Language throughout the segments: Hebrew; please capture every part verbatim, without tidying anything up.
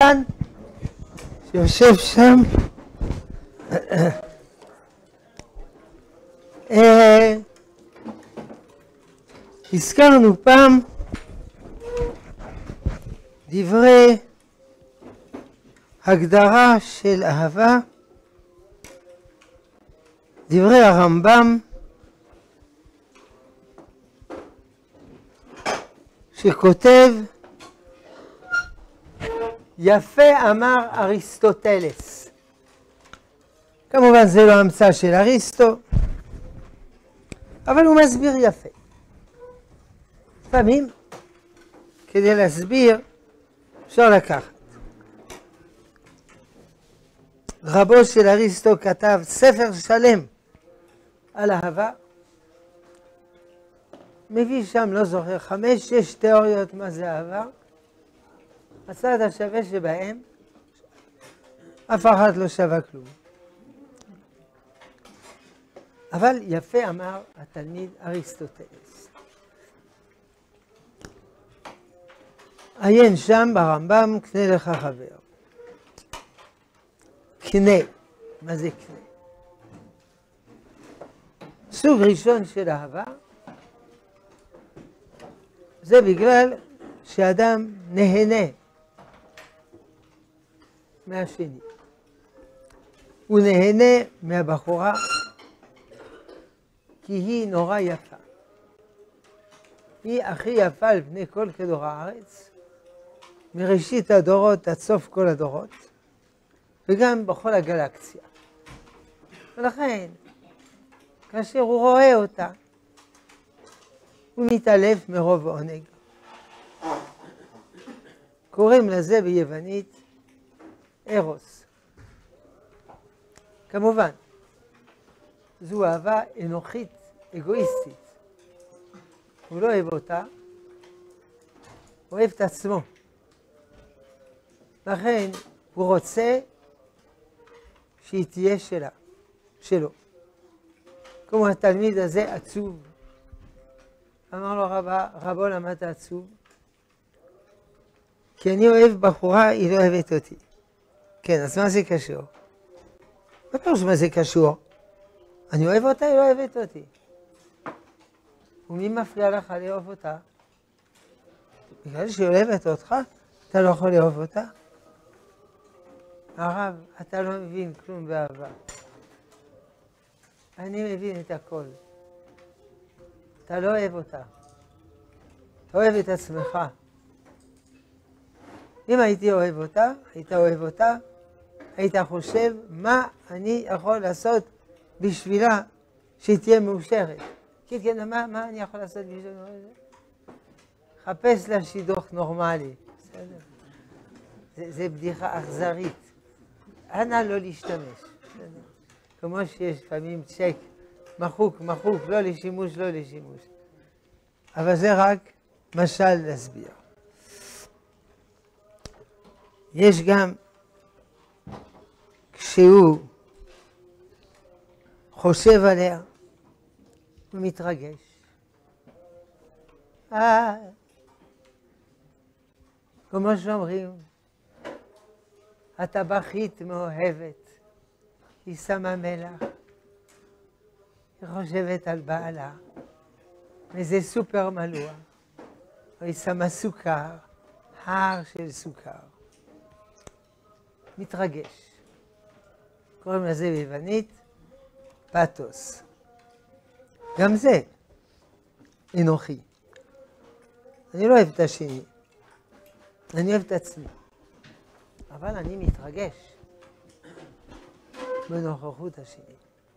הקטן שיושב שם. הזכרנו פעם דברי הגדרה של אהבה, דברי הרמב"ם, שכותב, יפה אמר אריסטוטלס. כמובן זה לא המצאה של אריסטו, אבל הוא מסביר יפה. לפעמים, כדי להסביר, אפשר לקחת. רבו של אריסטו כתב ספר שלם על אהבה, מביא שם, לא זוכר, חמש, שש תיאוריות מה זה אהבה. הצד השווה שבהם, אף אחת לא שווה כלום. אבל יפה אמר התלמיד אריסטוטלס. עיין שם ברמב"ם, קנה לך חבר. קנה, מה זה קנה? סוג ראשון של אהבה, זה בגלל שאדם נהנה מהשני. הוא נהנה מהבחורה כי היא נורא יפה. היא הכי יפה על פני כל כדור הארץ, מראשית הדורות עד סוף כל הדורות, וגם בכל הגלקסיה. ולכן, כאשר הוא רואה אותה, הוא מתעלף מרוב עונג. קוראים לזה ביוונית ארוס. כמובן, זו אהבה אנוכית, אגואיסטית. הוא לא אוהב אותה, הוא אוהב את עצמו. לכן הוא רוצה שהיא תהיה שלה, שלו. כמו התלמיד הזה עצוב. אמר לו רבא, רבו למה אתה עצוב? כי אני אוהב בחורה, היא לא אוהבת אותי. כן, אז מה זה קשור? מה פירוש מה זה קשור? אני אוהב אותה, היא לא אוהבת אותי. ומי מפריע לך לאהוב אותה? בגלל שהיא אוהבת אותך, אתה לא יכול לאהוב אותה? הרב, אתה לא מבין כלום באהבה. אני מבין את הכל. אתה לא אוהב אותה. אתה אוהב את עצמך. אם הייתי אוהב אותה, היית אוהב אותה, היית חושב מה אני יכול לעשות בשבילה שהיא תהיה מאושרת. כן, כן, מה, מה אני יכול לעשות בשבילה? חפש לה שידוך נורמלי. בסדר? זה, זה בדיחה אכזרית. אנא לא להשתמש. בסדר? כמו שיש פעמים צ'ק, מחוק, מחוק, לא לשימוש, לא לשימוש. אבל זה רק משל להסביר. יש גם, כשהוא חושב עליה, הוא מתרגש. אה, כמו שאומרים, הטבחית מאוהבת, היא שמה מלח, היא חושבת על בעלה, וזה סופר מלוח, היא שמה סוכר, הר של סוכר. מתרגש. קוראים לזה ביוונית פאתוס. גם זה אנוכי. אני לא אוהב את השני, אני אוהב את עצמי. אבל אני מתרגש בנוכחות השני.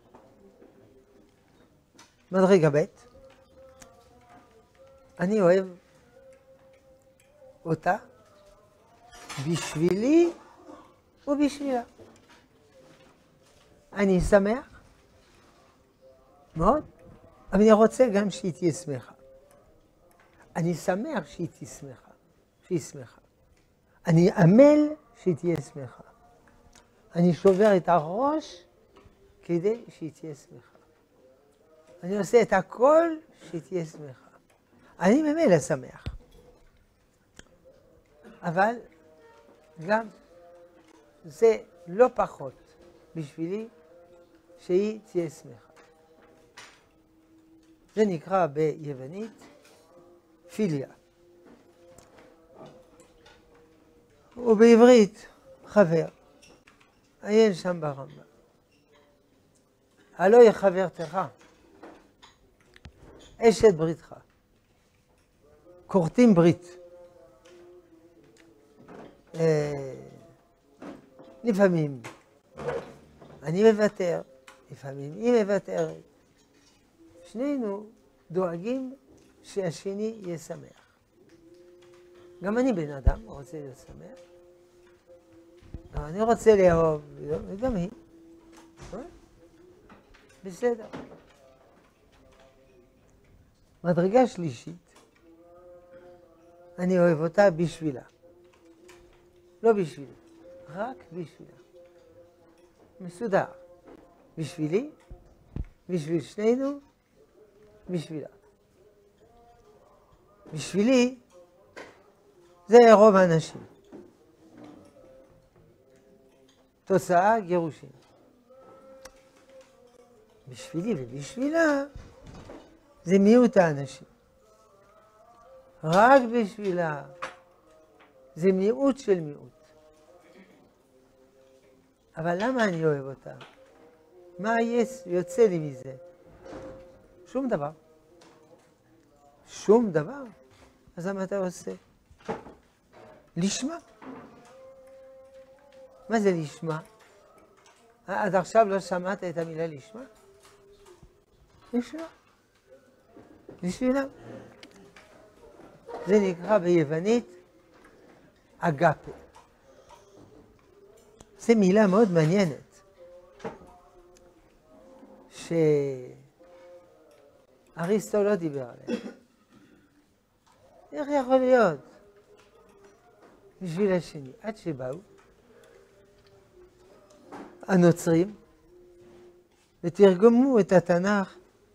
מדרגה ב', אני אוהב אותה בשבילי ובשבילה. אני שמח מאוד, אבל אני רוצה גם שהיא תהיה שמחה. אני שמח שהיא תהיה שמחה, שהיא שמחה. אני עמל שהיא תהיה שמחה. אני שובר את הראש כדי שהיא תהיה שמחה. אני עושה את הכל שהיא תהיה שמחה. אני ממילא שמח. אבל גם זה לא פחות בשבילי שהיא תהיה שמחה. זה נקרא ביוונית פיליה. ובעברית חבר. עיין שם ברמב"ם. הלא היא חברתך, אשת בריתך. כורתים ברית. אה, לפעמים אני מוותר, לפעמים היא מוותרת. שנינו דואגים שהשני יהיה שמח. גם אני בן אדם, רוצה להיות שמח. גם אני רוצה לאהוב, וגם היא. בסדר. מדרגה שלישית, אני אוהב אותה בשבילה. לא בשבילי, רק בשבילה. מסודר. בשבילי, בשביל שנינו, בשבילה. בשבילי, זה רוב האנשים. תוצאה, גירושים. בשבילי ובשבילה, זה מיעוט האנשים. רק בשבילה, זה מיעוט של מיעוט. אבל למה אני אוהב אותה? מה יוצא לי מזה? שום דבר. שום דבר. אז למה אתה עושה? לשמה. מה זה לשמה? עד עכשיו לא שמעת את המילה לשמה? לשמה. בשבילה. זה נקרא ביוונית אגפה. זו מילה מאוד מעניינת. שאריסטו לא דיבר עליה. איך יכול להיות? בשביל השני, עד שבאו הנוצרים ותרגמו את התנ"ך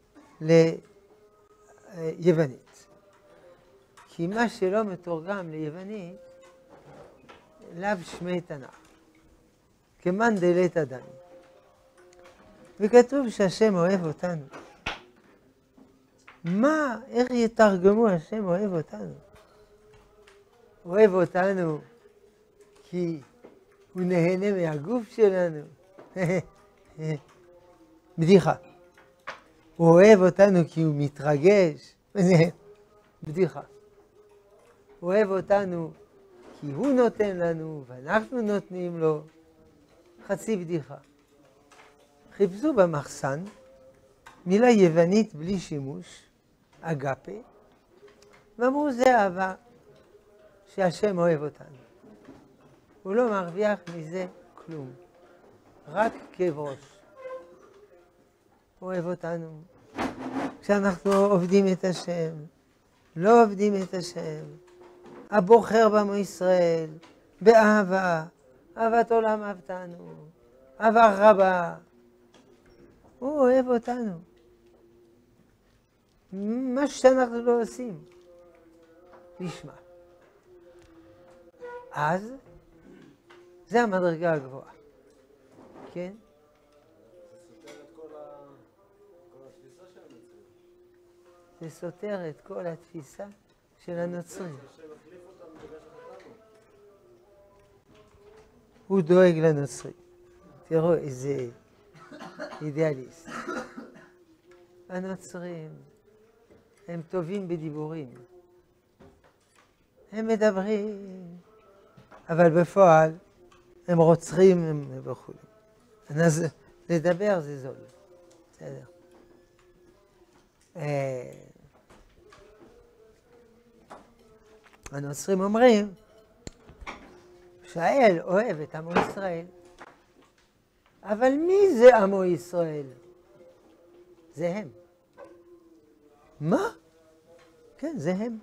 ליוונית. כי מה שלא מתורגם ליוונית, לאו שמי תנ"ך. כמאן דלית אדם. וכתוב שהשם אוהב אותנו. מה, איך יתרגמו השם אוהב אותנו? אוהב אותנו כי הוא נהנה מהגוף שלנו. בדיחה. הוא אוהב אותנו כי הוא מתרגש. בדיחה. הוא אוהב אותנו כי הוא נותן לנו ואנחנו נותנים לו. חצי בדיחה. חיפשו במחסן מילה יוונית בלי שימוש, אגפה, ואמרו זה אהבה שהשם אוהב אותנו. הוא לא מרוויח מזה כלום, רק כאב ראש. הוא אוהב אותנו. כשאנחנו עובדים את השם, לא עובדים את השם, הבוחר במו ישראל, באהבה, אהבת עולם אהבתנו, אהבה רבה. הוא אוהב אותנו. מה שאנחנו לא עושים, נשמע. אז, זה המדרגה הגבוהה. כן? זה סותר את כל התפיסה של הנוצרים. הוא דואג לנוצרים. תראו איזה אידיאליסט. הנוצרים הם טובים בדיבורים. הם מדברים, אבל בפועל הם רוצחים הם וכו'. אז לדבר זה זול. בסדר. הנוצרים אומרים שהאל אוהב את עמו ישראל. אבל מי זה עמו ישראל? זה הם. מה? כן, זה הם.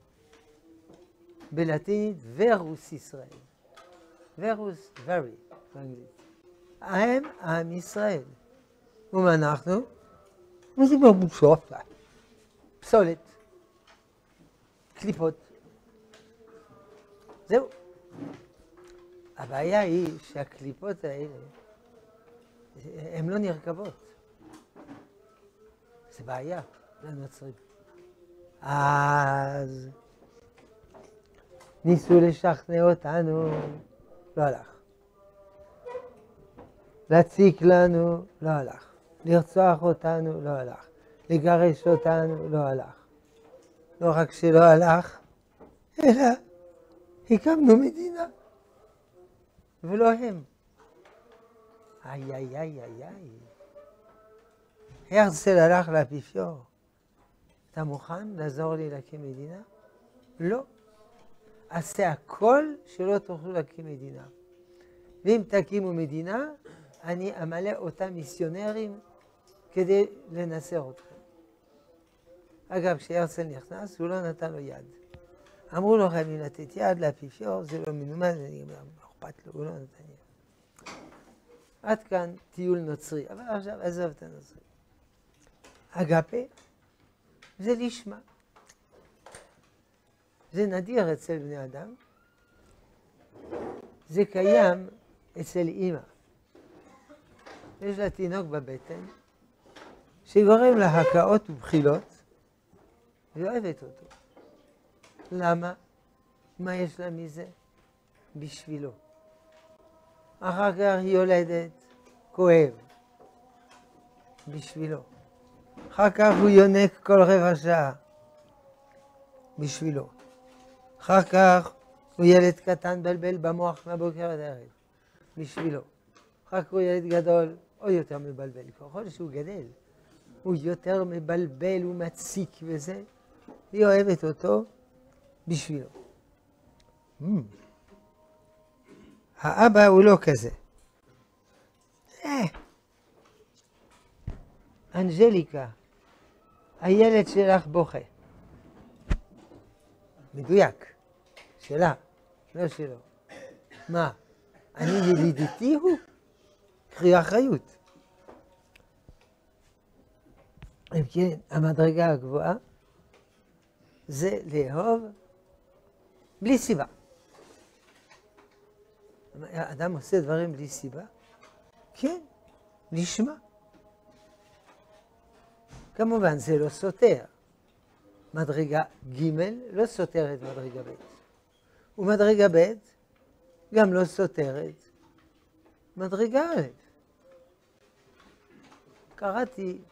בלטינית, ורוס ישראל. ורוס, very, באנגלית. הם עם ישראל. ומה אנחנו? וזה בבושות. פסולת. קליפות. זהו. הבעיה היא שהקליפות האלה, הן לא נרכבות. זה בעיה לנוצרים. אז ניסו לשכנע אותנו, לא הלך. להציק לנו, לא הלך. לרצוח אותנו, לא הלך. לגרש אותנו, לא הלך. לא רק שלא הלך, אלא הקמנו מדינה. ולא הם. איי, איי, איי, איי, איי. הרצל הלך לאפיפיור. אתה מוכן לעזור לי להקים מדינה? לא. עשה הכל שלא תוכלו להקים מדינה. ואם תקימו מדינה, אני אמלא אותם מיסיונרים כדי לנסר אתכם. אגב, כשהרצל נכנס, הוא לא נתן לו יד. אמרו לו, חייבים לתת יד לאפיפיור, זה לא מנומס, אני אומר, מה אכפת לו, הוא לא נתן יד. עד כאן טיול נוצרי, אבל עכשיו עזוב את הנוצרי. אגפה זה לשמה. זה נדיר אצל בני אדם. זה קיים אצל אימא. יש לה תינוק בבטן, שגורם לה הקאות ובחילות, והיא אוהבת אותו. למה? מה יש לה מזה? בשבילו. אחר כך היא יולדת, כואב. בשבילו. אחר כך הוא יונק כל רבע שעה. בשבילו. אחר כך הוא ילד קטן בלבל במוח מהבוקר עד הערב. בשבילו. אחר כך הוא ילד גדול, או יותר מבלבל. ככל שהוא גדל, הוא יותר מבלבל, הוא מציק וזה. היא אוהבת אותו בשבילו. Mm. האבא הוא לא כזה. אה. אנג'ליקה, הילד שלך בוכה. מדויק. שלה, לא שלו. מה? אני ילידיתי הוא? קחי אחריות. אם כן, המדרגה הגבוהה זה לאהוב בלי סיבה. האדם עושה דברים בלי סיבה? כן, לשמה. כמובן זה לא סותר. מדרגה ג' לא סותרת מדרגה ב'. ומדרגה ב' גם לא סותרת מדרגה א'. קראתי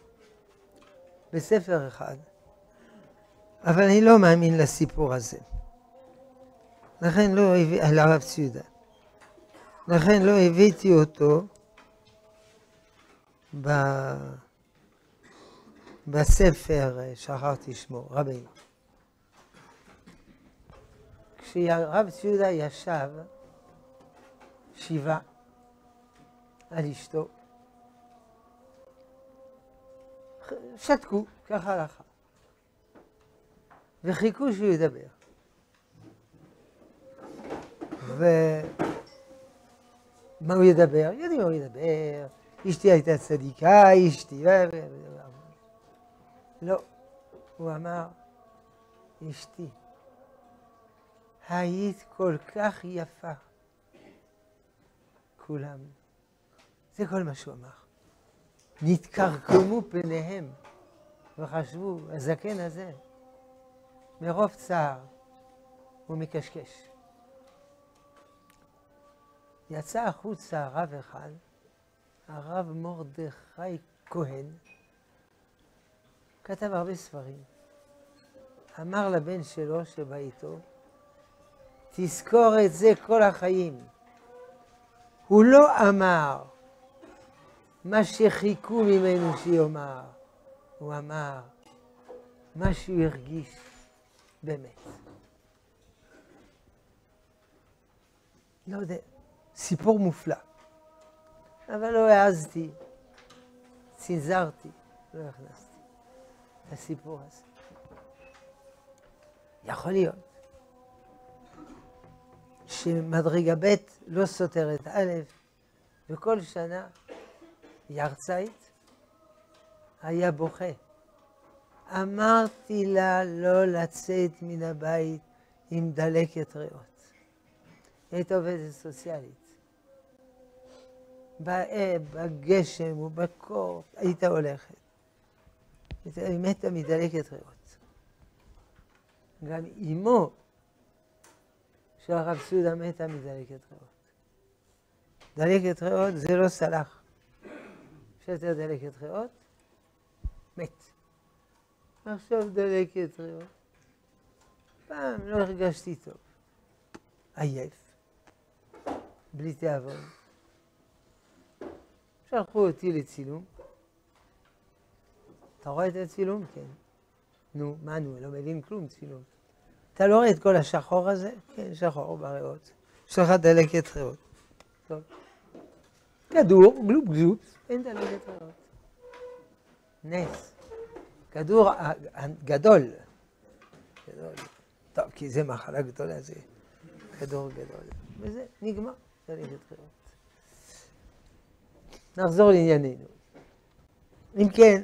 בספר אחד, אבל אני לא מאמין לסיפור הזה. לכן לא הביא, על הרב ציודה. לכן לא הבאתי אותו ב... בספר, שכחתי שמו, רבינו. כשהרב ציודה ישב שבעה על אשתו, שתקו, ככה הלכה, וחיכו שהוא ידבר. ומה הוא ידבר? יודעים מה הוא ידבר, אשתי הייתה צדיקה, אשתי... לא, הוא אמר, אשתי, היית כל כך יפה. כולם. זה כל מה שהוא אמר. נתקרקמו פניהם וחשבו, הזקן הזה, מרוב צער, הוא מקשקש. יצא החוצה הרב אחד, הרב מרדכי כהן, כתב הרבה ספרים. אמר לבן שלו שבא איתו, תזכור את זה כל החיים. הוא לא אמר מה שחיכו ממנו שיאמר, הוא אמר מה שהוא הרגיש באמת. לא יודע, סיפור מופלא. אבל לא העזתי, צנזרתי, לא הכנסתי את הסיפור הזה. יכול להיות שמדרגה ב' לא סותרת א', וכל שנה ירצייט היה בוכה. אמרתי לה לא לצאת מן הבית עם דלקת ריאות. היית עובדת סוציאלית. בגשם ובקור היית הולכת. היא מתה מדלקת ריאות. גם אמו של הרב סעודה מתה מדלקת ריאות. דלקת ריאות זה לא סלח. שוטר דלקת ריאות, מת. עכשיו דלקת ריאות. פעם לא הרגשתי טוב. עייף. בלי תיאבון. שלחו אותי לצילום. אתה רואה את הצילום? כן. נו, מה נו? לא מבין כלום צילום. אתה לא רואה את כל השחור הזה? כן, שחור בריאות. יש לך דלקת ריאות. טוב. כדור, גלופ גלופ, אין דלקת ריאות. נס. כדור גדול. גדול. טוב, כי זה מחלה גדולה, זה כדור גדול. וזה נגמר, דלקת ריאות. נחזור לענייננו. אם כן,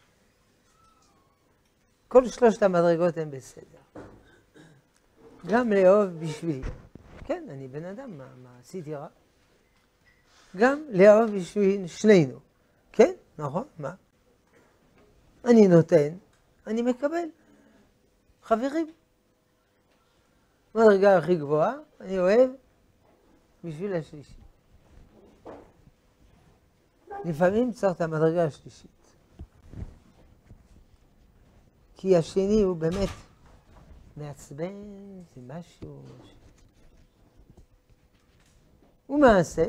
כל שלושת המדרגות הן בסדר. גם לאהוב בשבילי. כן, אני בן אדם, מה, מה עשיתי רע? גם לאהוב בשביל שנינו. כן, נכון, מה? אני נותן, אני מקבל. חברים. מדרגה הכי גבוהה, אני אוהב בשביל השלישי. לפעמים צריך את המדרגה השלישית. כי השני הוא באמת מעצבן, זה משהו. ומעשה,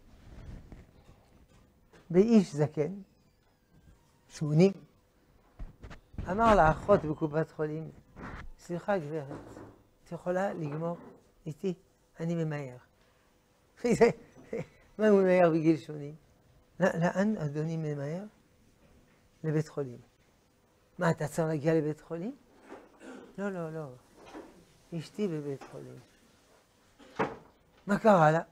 באיש זקן, שמונים, אמר לאחות בקופת חולים, סליחה גברת, את יכולה לגמור איתי? אני ממהר. מה הוא ממהר בגיל שמונים? לאן אדוני ממהר? לבית חולים. מה, אתה צריך להגיע לבית חולים? לא, לא, לא. אשתי בבית חולים. מה קרה לה?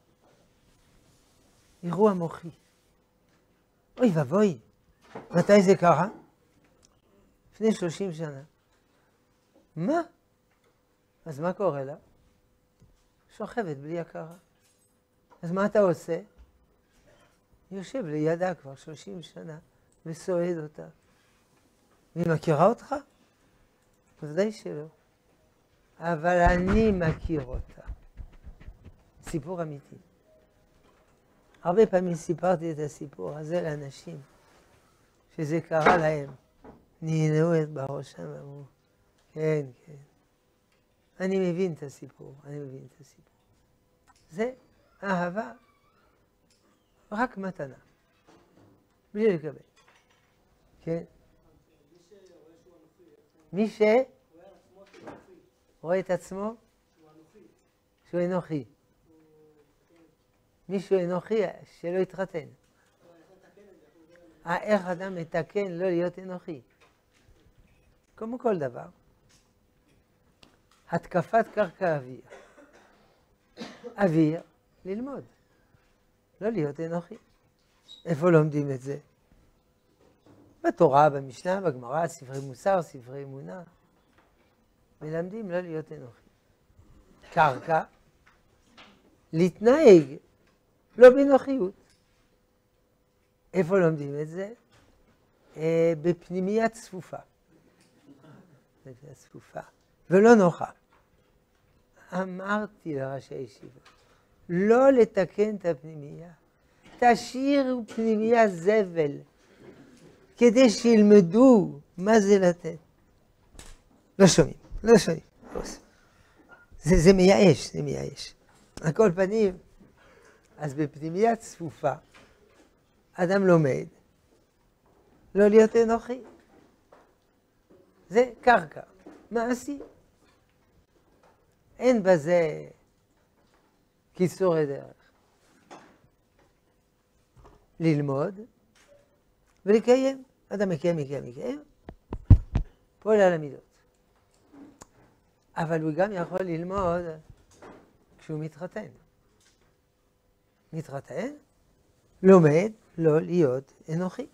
אירוע מוחי. אוי ובוי, מתי זה קרה? לפני שלושים שנה. מה? אז מה קורה לה? שוכבת בלי הכרה. אז מה אתה עושה? יושב לידה כבר שלושים שנה וסועד אותה. והיא מכירה אותך? בוודאי שלא. אבל אני מכיר אותה. סיפור אמיתי. הרבה פעמים סיפרתי את הסיפור הזה לאנשים, שזה קרה להם. נהנו את בראשם ואמרו, כן, כן. אני מבין את הסיפור, אני מבין את הסיפור. זה אהבה, רק מתנה. בלי לקבל. כן? מי ש... רואה את עצמו? שהוא אנוכי. מישהו אנוכי שלא יתחתן. איך אדם מתקן לא להיות אנוכי? כמו כל דבר. התקפת קרקע אוויר. אוויר, ללמוד. לא להיות אנוכי. איפה לומדים את זה? בתורה, במשנה, בגמרא, ספרי מוסר, ספרי אמונה. מלמדים לא להיות אנוכי. קרקע, להתנהג לא בנוחיות. איפה לומדים את זה? אה, בפנימייה צפופה. בפנימייה צפופה. ולא נוחה. אמרתי לראשי הישיבות, לא לתקן את הפנימייה. תשאירו פנימייה זבל, כדי שילמדו מה זה לתת. לא שומעים, לא שומעים. זה, זה מייאש, זה מייאש. על כל פנים, אז בפנימייה צפופה, אדם לומד לא להיות אנוכי. זה קרקע, מעשי. אין בזה קיצורי דרך. ללמוד ולקיים. אדם מקיים, מקיים, מקיים. פועל על המידות. אבל הוא גם יכול ללמוד כשהוא מתחתן. מתחתן, לומד לא להיות אנוכי.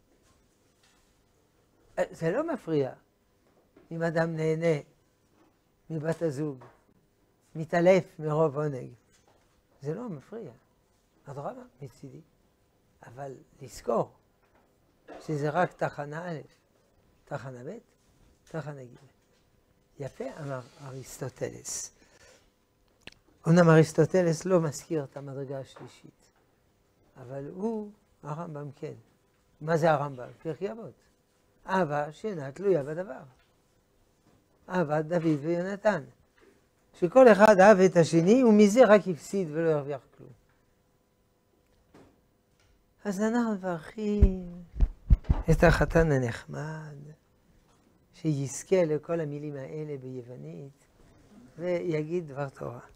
זה לא מפריע אם אדם נהנה מבת הזוג, מתעלף מרוב עונג. זה לא מפריע. אדרבה, מצידי. אבל לזכור שזה רק תחנה א', תחנה ב', תחנה ג'. יפה אמר אריסטוטלס. אומנם אריסטוטלס לא מזכיר את המדרגה השלישית, אבל הוא, הרמב"ם כן. מה זה הרמב"ם? פרקי אבות. אהבה שאינה תלויה בדבר. אהבת דוד ויונתן. שכל אחד אהב את השני, ומזה רק הפסיד ולא ירוויח כלום. אז אנחנו מברכים את החתן הנחמד, שיזכה לכל המילים האלה ביוונית, ויגיד דבר תורה.